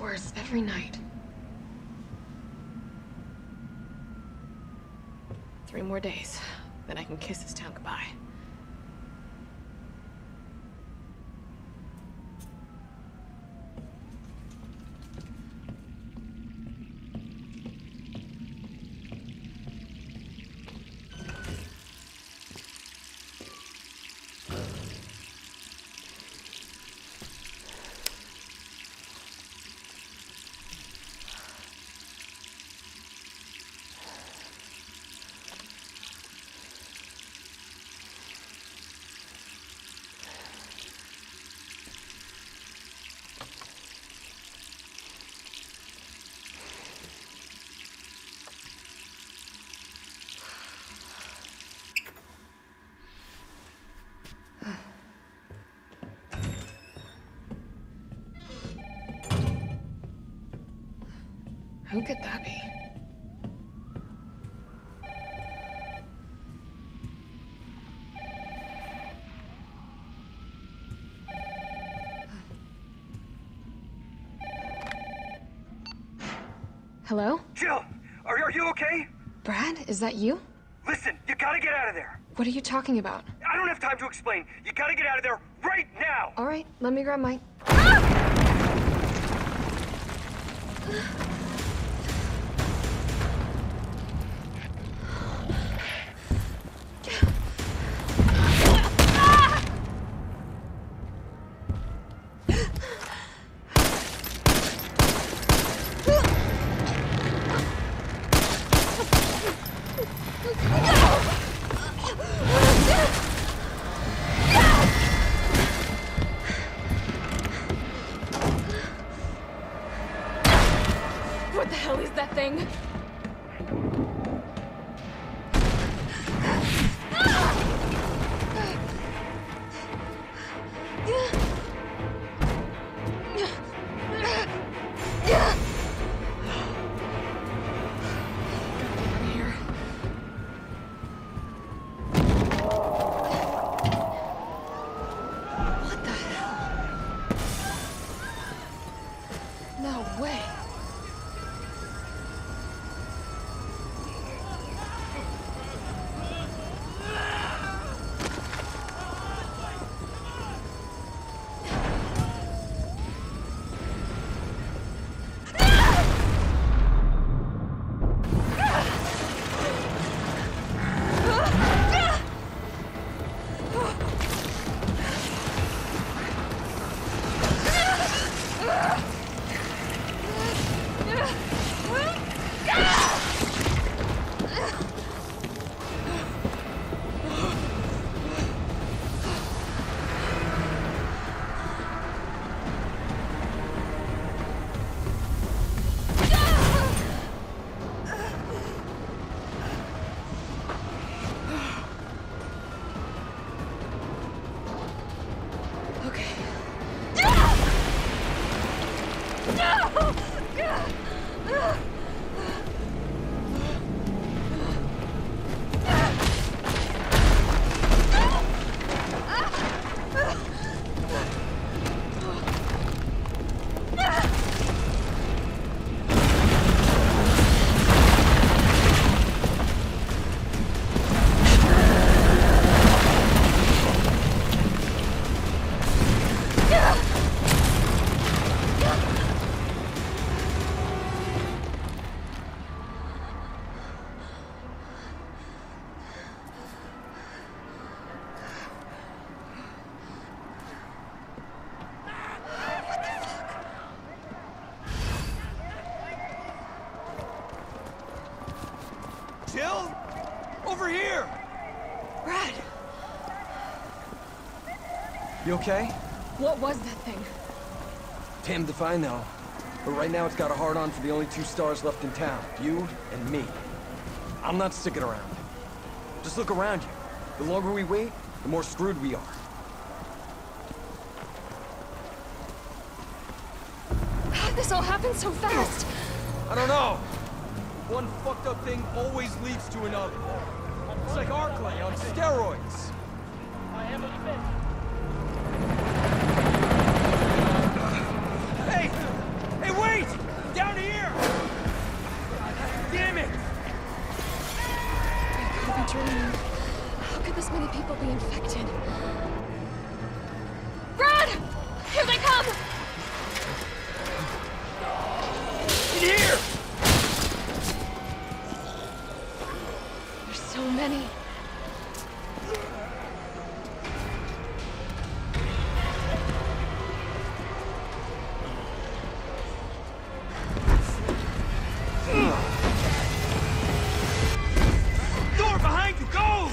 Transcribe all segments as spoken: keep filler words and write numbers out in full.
worse every night. Three more days, then I can kiss this town goodbye. Who could that be? Hello? Jill! Are, are you okay? Brad, is that you? Listen, you gotta get out of there! What are you talking about? I don't have time to explain. You gotta get out of there right now! All right, let me grab my... What the hell is that thing? Jill? Over here! Brad! You okay? What was that thing? Damned if I know. But right now it's got a hard-on for the only two stars left in town. You and me. I'm not sticking around. Just look around you. The longer we wait, the more screwed we are. How'd this all happen so fast? I don't know. One fucked up thing always leads to another. It's like Arclay on steroids. I am a Hey! Hey, wait! dream. How could this many people be infected? Brad! Here they come! In here! There's so many. Door behind you, go!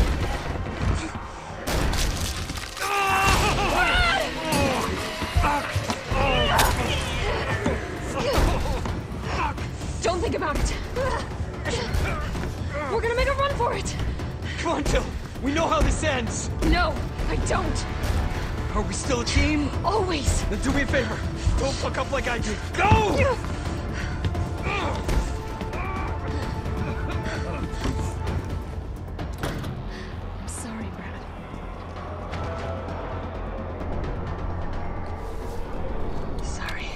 Don't think about it. We're gonna make a run for it. Come on, Jill. We know how this ends. No, I don't. Are we still a team? Always. Then do me a favor. Don't fuck up like I did. Go! I'm sorry, Brad. Sorry.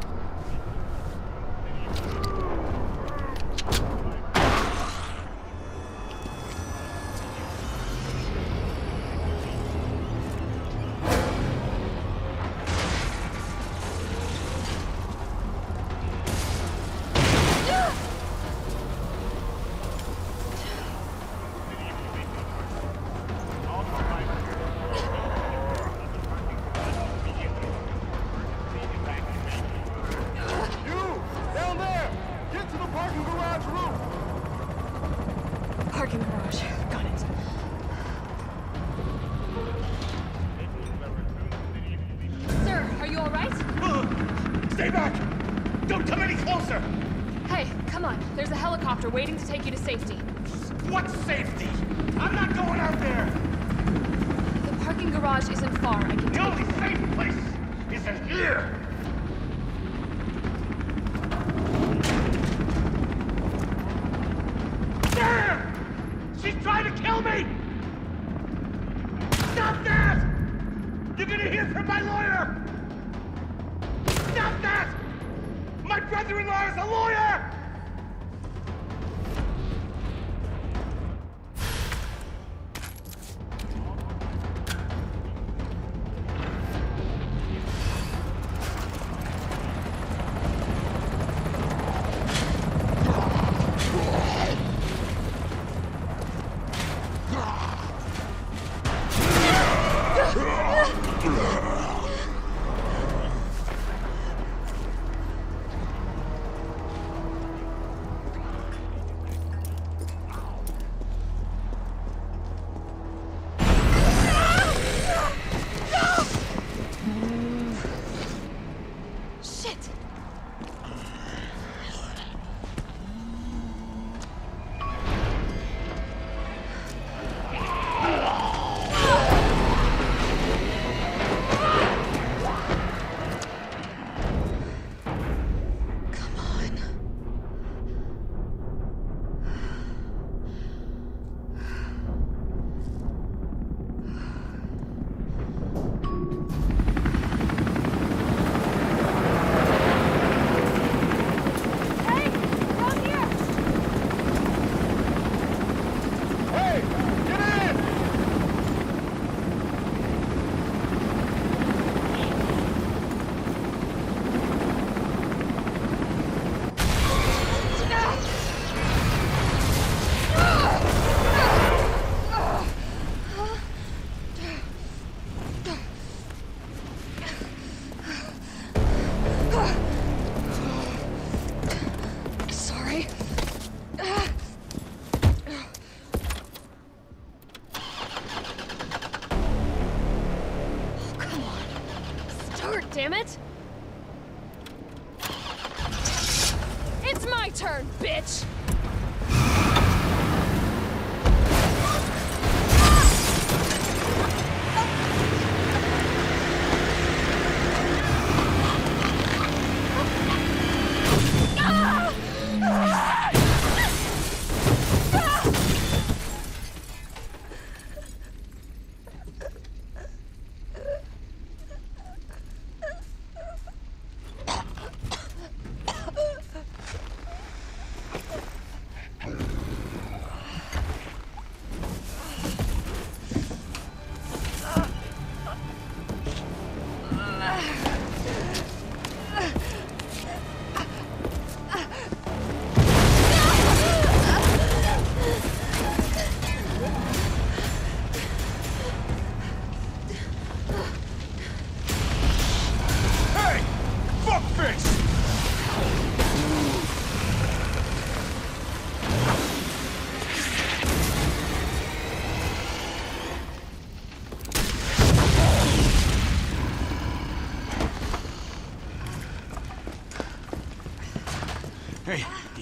Parking garage. Got it. Sir, are you all right? Stay back! Don't come any closer! Hey, come on. There's a helicopter waiting to take you to safety. What safety? I'm not going out there! The parking garage isn't far. I can The take only you. safe place is in here! There! She's trying to kill me! Stop that! You're gonna hear from my lawyer! Stop that! My brother-in-law is a lawyer! Shit! Come on. Hey, down here. Hey! Get in! Sorry. Oh, come on. Start, damn it. It's my turn, bitch.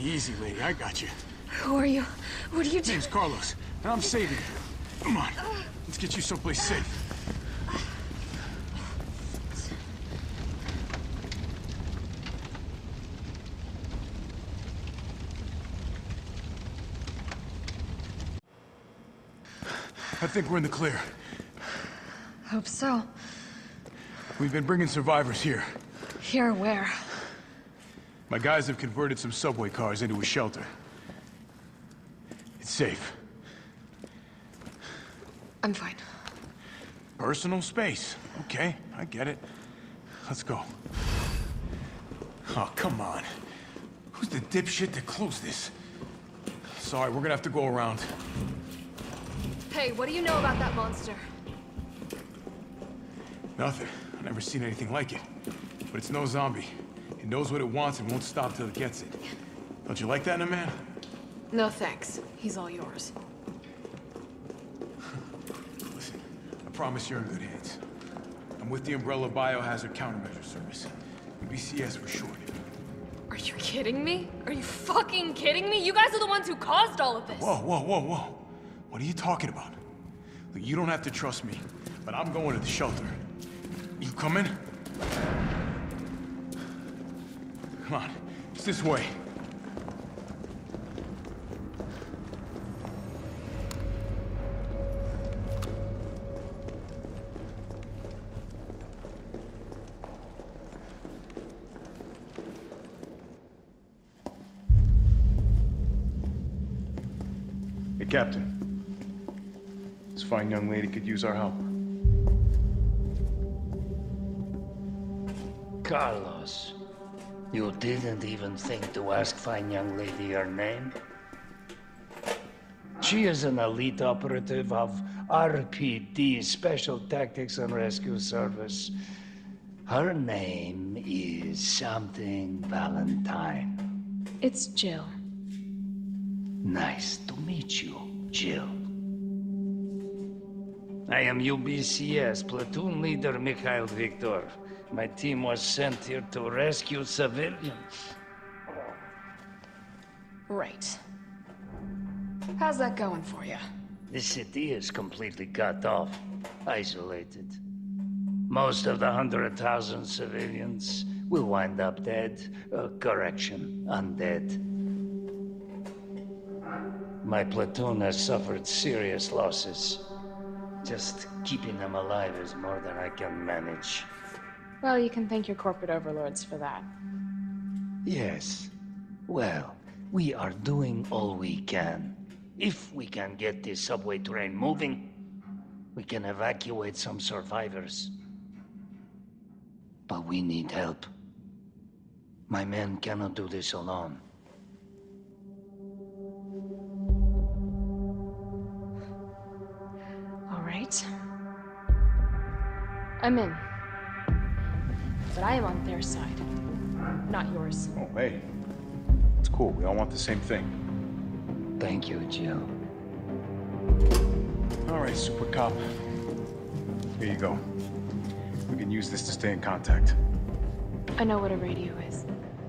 easy, lady. I got you. Who are you? What are you doing? Name's Carlos, and I'm saving you. Come on, let's get you someplace safe. I think we're in the clear. Hope so. We've been bringing survivors here. Here where? My guys have converted some subway cars into a shelter. It's safe. I'm fine. Personal space. Okay, I get it. Let's go. Oh, come on. Who's the dipshit that closed this? Sorry, we're gonna have to go around. Hey, what do you know about that monster? Nothing. I've never seen anything like it. But it's no zombie. It knows what it wants and won't stop till it gets it. Don't you like that in a man? No thanks. He's all yours. Listen, I promise you're in good hands. I'm with the Umbrella Biohazard Countermeasure Service. U B C S for short. Are you kidding me? Are you fucking kidding me? You guys are the ones who caused all of this! Whoa, whoa, whoa, whoa. What are you talking about? Look, you don't have to trust me, but I'm going to the shelter. You coming? Come on, it's this way. Hey, Captain. This fine young lady could use our help. Carlos, you didn't even think to ask fine young lady her name? She is an elite operative of R P D, Special Tactics and Rescue Service. Her name is something Valentine. It's Jill. Nice to meet you, Jill. I am U B C S Platoon Leader Mikhail Victor. My team was sent here to rescue civilians. Right. How's that going for you? The city is completely cut off, isolated. Most of the hundred thousand civilians will wind up dead. Uh, correction, undead. My platoon has suffered serious losses. Just keeping them alive is more than I can manage. Well, you can thank your corporate overlords for that. Yes. Well, we are doing all we can. If we can get this subway train moving, we can evacuate some survivors. But we need help. My men cannot do this alone. All right. I'm in. But I am on their side, not yours. Oh, hey. It's cool. We all want the same thing. Thank you, Jill. All right, Super Cop. Here you go. We can use this to stay in contact. I know what a radio is.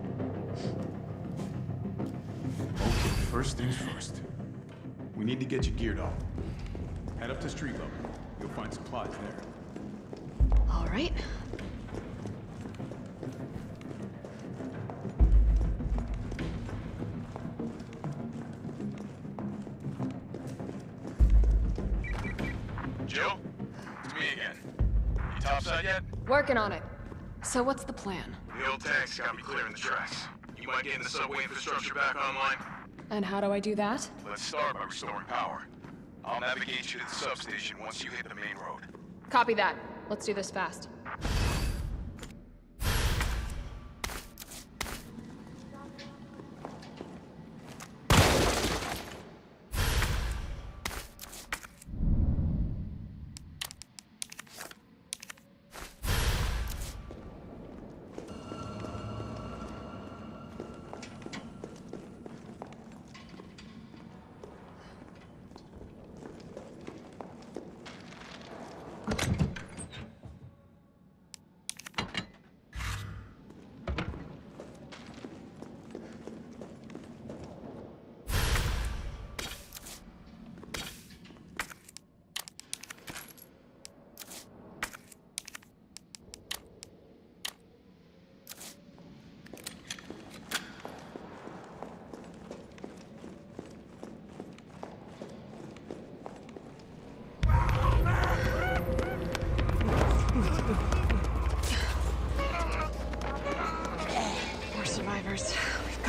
Okay, first things first. We need to get you geared up. Head up to street level. You'll find supplies there. All right. Jill? It's me again. You topside yet? Working on it. So what's the plan? The old tanks got me clearing the tracks. You might get the subway infrastructure back online. And how do I do that? Let's start by restoring power. I'll navigate you to the substation once you hit the main road. Copy that. Let's do this fast.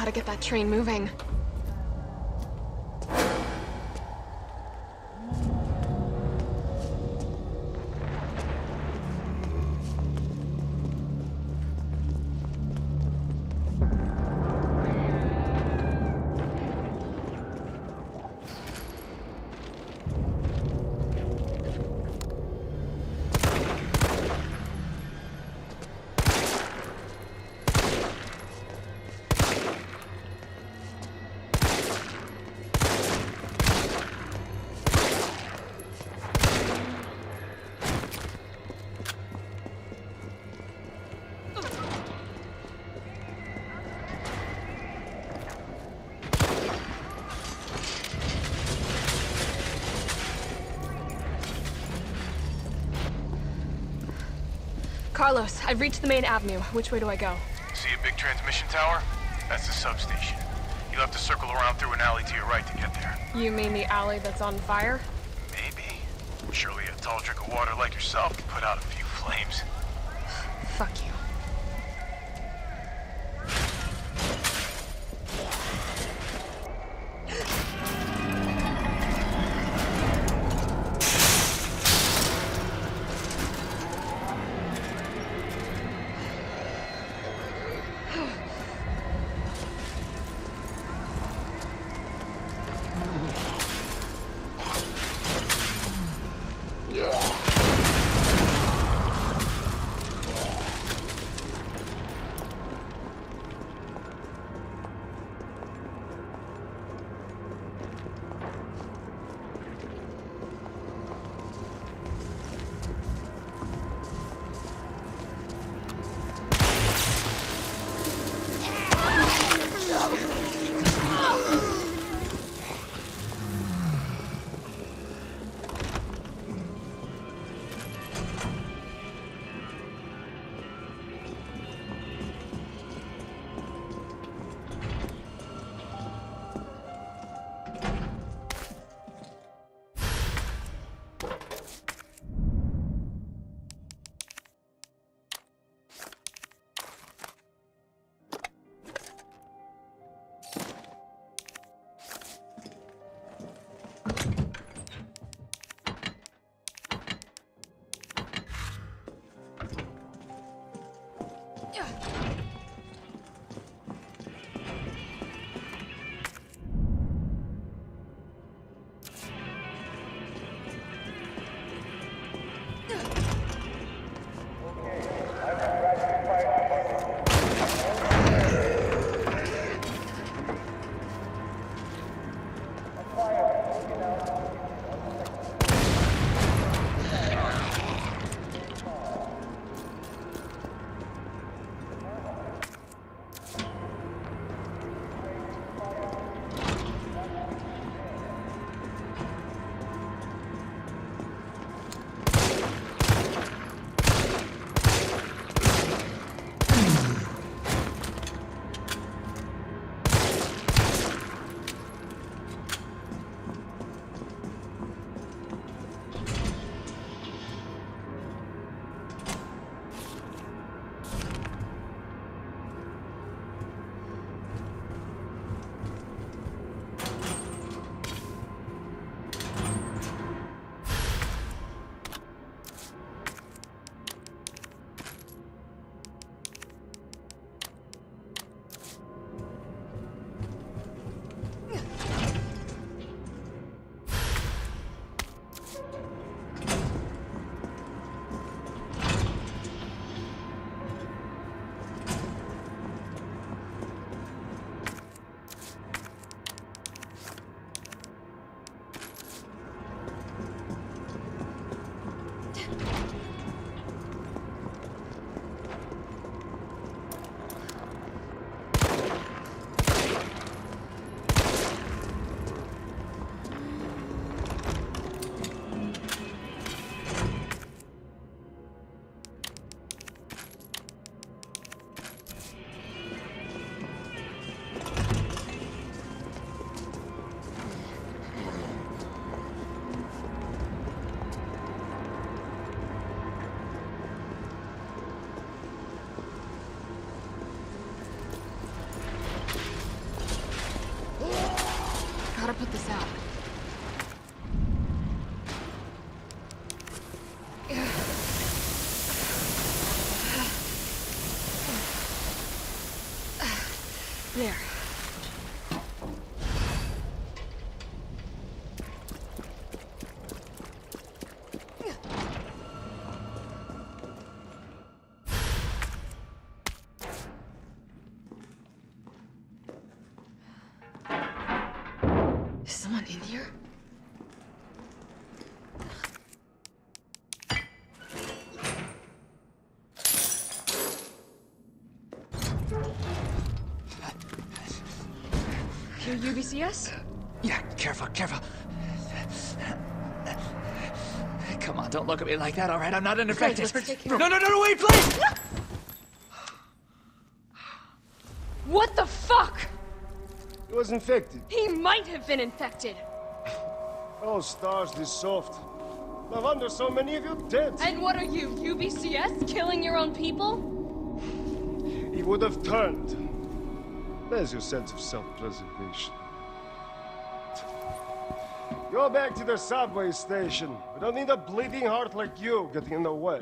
gotta get that train moving. Carlos, I've reached the main avenue. Which way do I go? See a big transmission tower? That's the substation. You'll have to circle around through an alley to your right to get there. You mean the alley that's on fire? Maybe. Surely a tall drink of water like yourself can put out a few flames. Fuck you. Gotta put this out. There. Is someone in here? You're U B C S? Yeah, careful, careful. Come on, don't look at me like that, all right? I'm not an infected. let's take care No, no, no, no, wait, please! What the fuck? He was infected. He might have been infected. Oh, stars, this soft. No wonder so many of you dead. And what are you, U B C S? Killing your own people? He would have turned. There's your sense of self-preservation. Go back to the subway station. We don't need a bleeding heart like you getting in the way.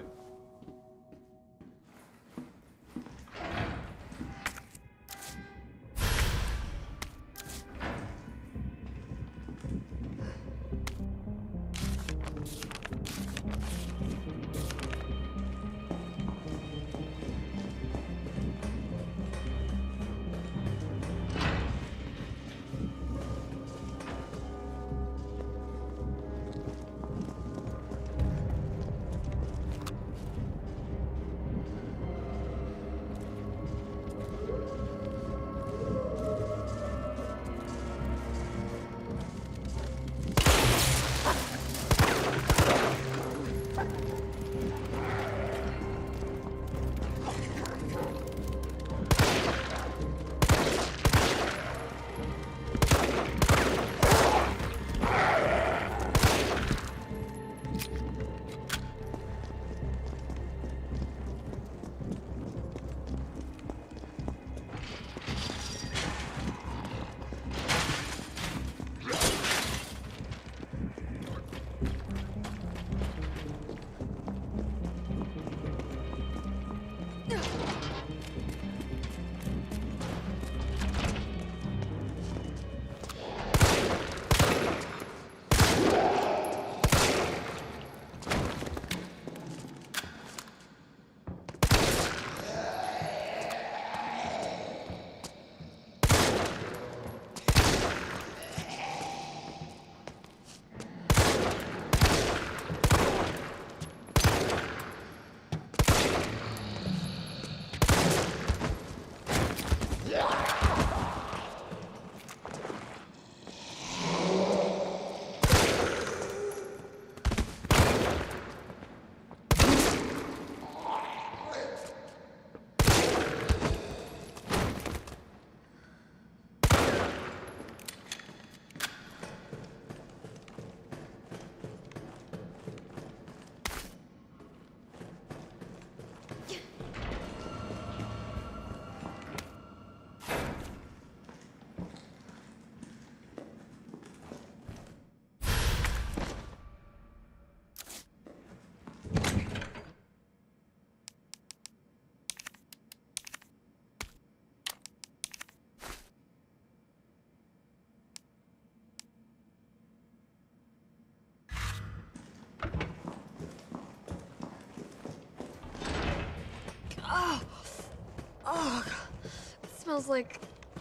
Smells like...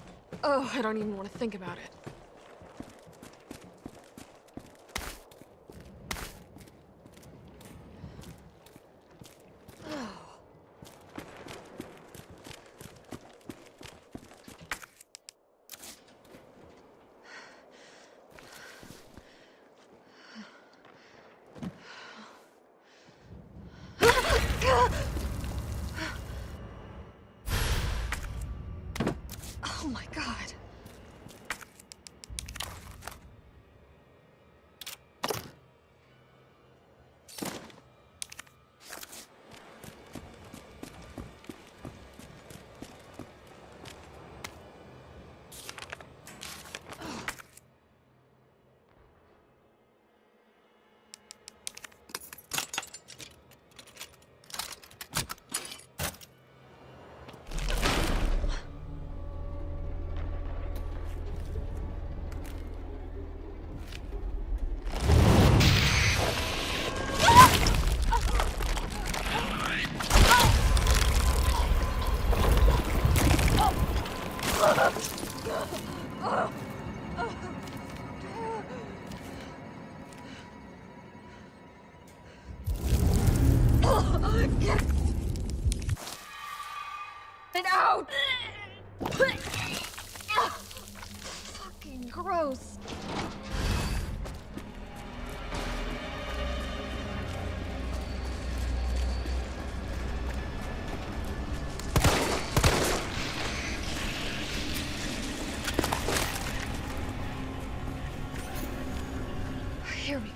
Oh, I don't even want to think about it. Oh my god. Get it out! Fucking gross. Here we go.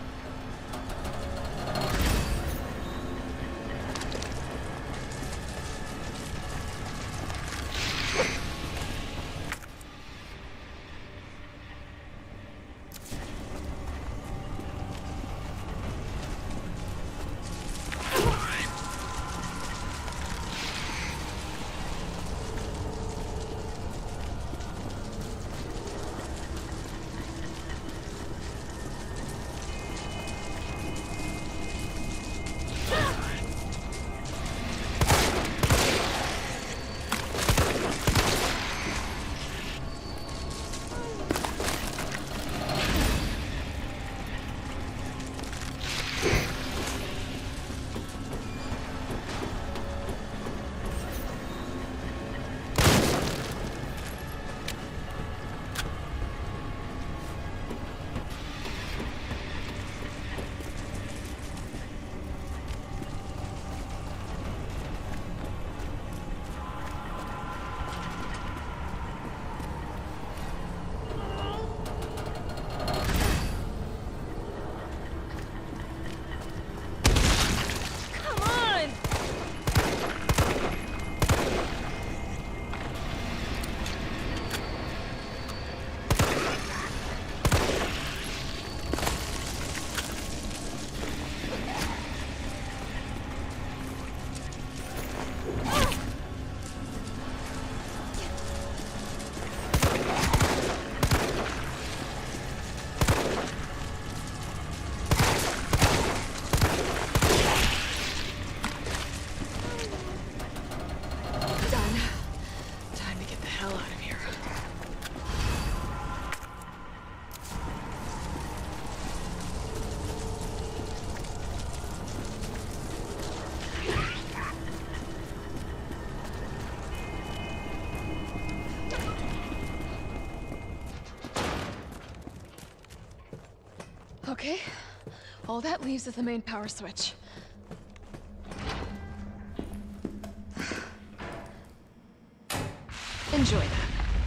Okay, all that leaves is the main power switch. Enjoy that.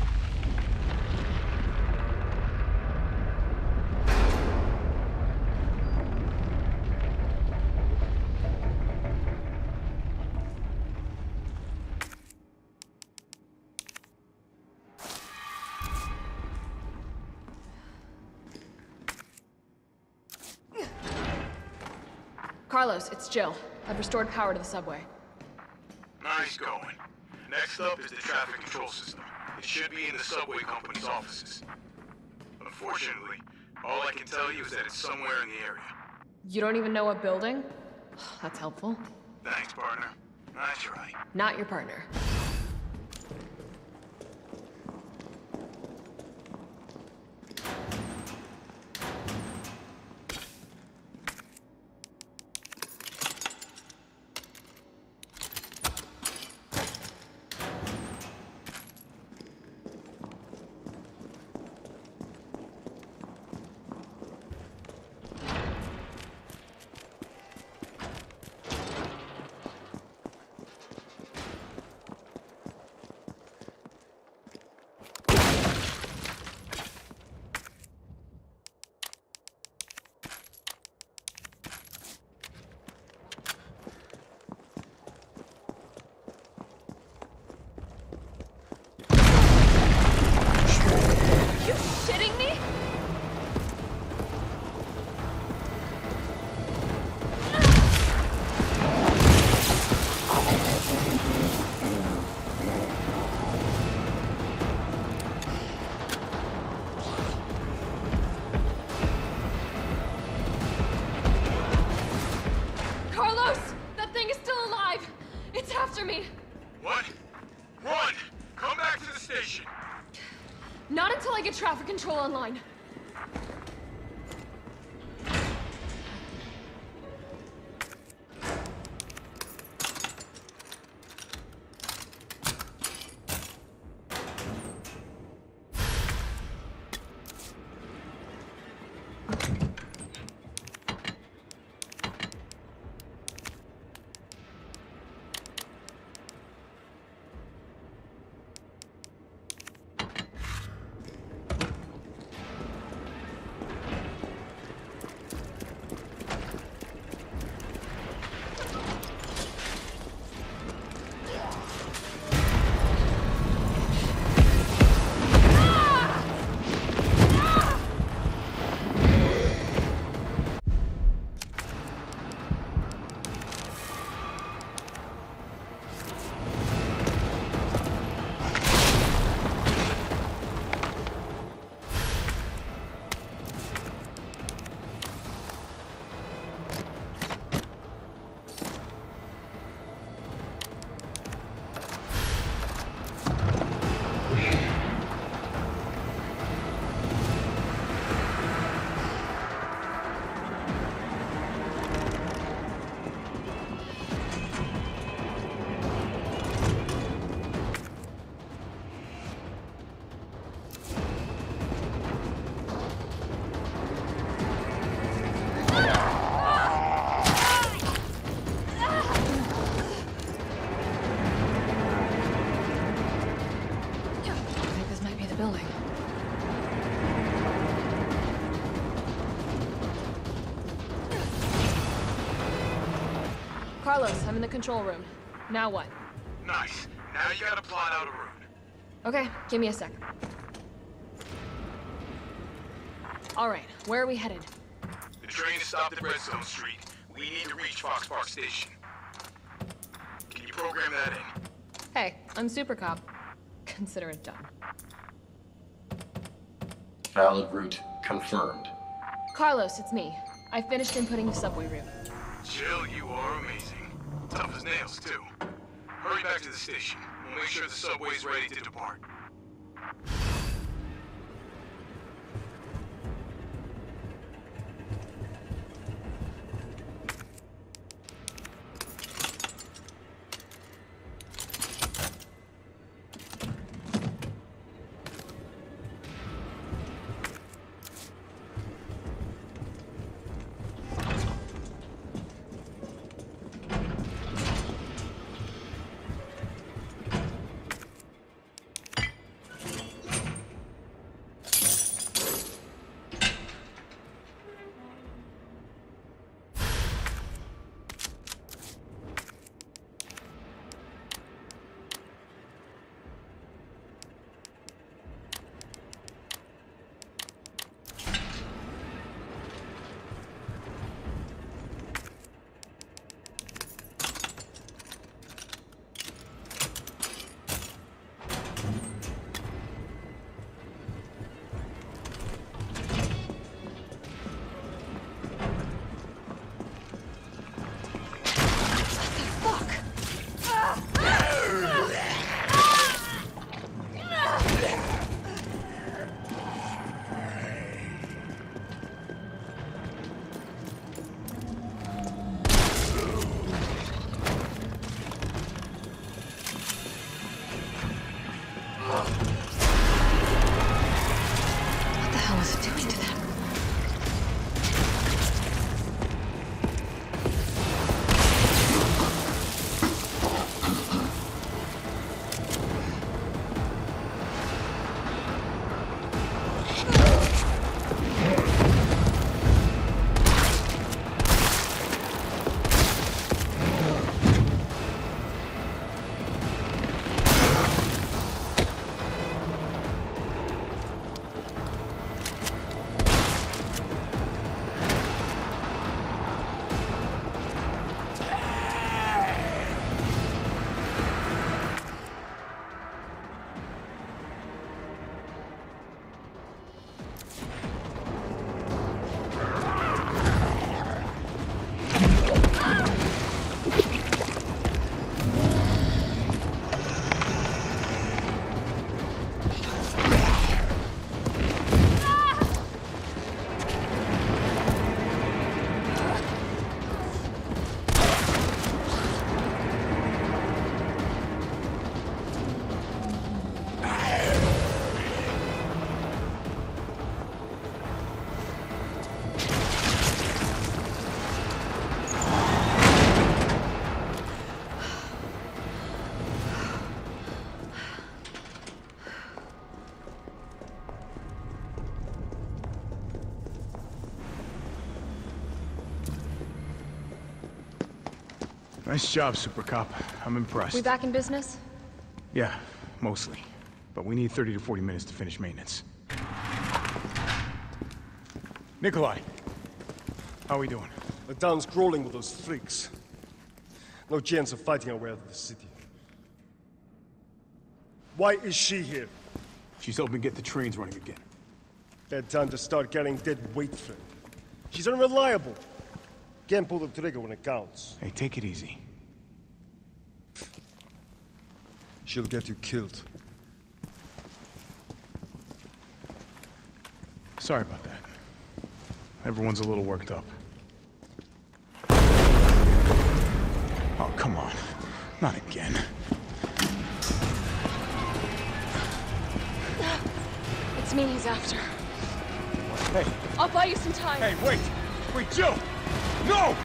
Carlos, it's Jill. I've restored power to the subway. Nice going. Next up is the traffic control system. It should be in the subway company's offices. Unfortunately, all I can tell you is that it's somewhere in the area. You don't even know what building? That's helpful. Thanks, partner. I try. Not your partner. Me. What? Run! Come back to the station! Not until I get traffic control online. Carlos, I'm in the control room. Now what? Nice. Now you gotta plot out a route. Okay, give me a sec. Alright, where are we headed? The train is stopped at Redstone Street. We need to reach Fox Park Station. Can you program that in? Hey, I'm Super Cop. Consider it done. Valid route confirmed. Carlos, it's me. I finished inputting the subway route. Jill, you are amazing. Tough as nails, too. Hurry back to the station. We'll make sure the subway's ready to depart. Nice job, Super Cop. I'm impressed. We back in business? Yeah, mostly. But we need thirty to forty minutes to finish maintenance. Nikolai, how are we doing? The town's crawling with those freaks. No chance of fighting our way out of the city. Why is she here? She's helping get the trains running again. Bad time to start carrying dead weight, friend. She's unreliable. Can't pull the trigger when it counts. Hey, take it easy. She'll get you killed. Sorry about that. Everyone's a little worked up. Oh, come on. Not again. It's me he's after. Hey. I'll buy you some time. Hey, wait! Wait, Jill! No!